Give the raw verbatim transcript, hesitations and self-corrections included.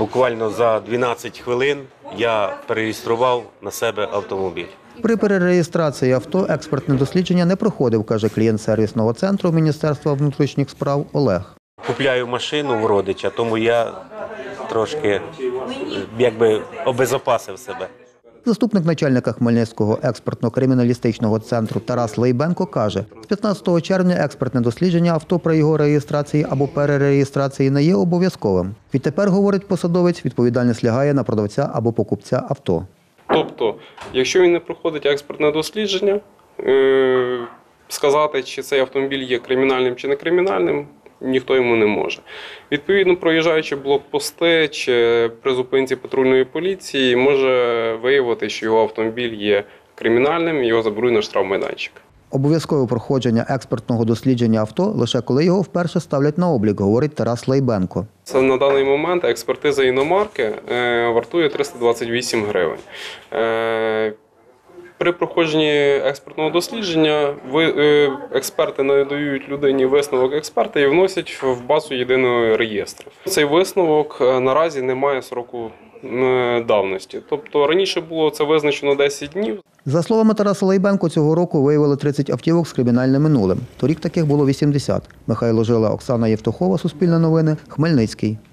буквально за дванадцять хвилин я перереєстрував на себе автомобіль. При перереєстрації авто експертне дослідження не проходив, каже клієнт сервісного центру Міністерства внутрішніх справ Олег. Купляю машину в родича, тому я трошки якби обезопасив себе. Заступник начальника Хмельницького експертно-криміналістичного центру Тарас Лейбенко каже, з п'ятнадцятого червня експертне дослідження авто при його реєстрації або перереєстрації не є обов'язковим. Відтепер, говорить посадовець, відповідальність лягає на продавця або покупця авто. Тобто, якщо він не проходить експертне дослідження, е- сказати, чи цей автомобіль є кримінальним чи не кримінальним, ніхто йому не може. Відповідно, проїжджаючи блокпости чи при зупинці патрульної поліції, може виявити, що його автомобіль є кримінальним і його заберуть на штрафмайданчик. Обов'язкове проходження експертного дослідження авто лише коли його вперше ставлять на облік, говорить Тарас Лейбенко. Це на даний момент експертиза іномарки е, вартує триста двадцять вісім гривень. Е, При проходженні експертного дослідження ви, е, експерти надають людині висновок експерта і вносять в базу єдиного реєстру. Цей висновок е, наразі не має сроку е, давності. Тобто раніше було це визначено десять днів. За словами Тараса Лейбенко, цього року виявили тридцять автівок з кримінальним минулим. Торік таких було вісімдесят. Михайло Жила, Оксана Євтухова, Суспільне новини, Хмельницький.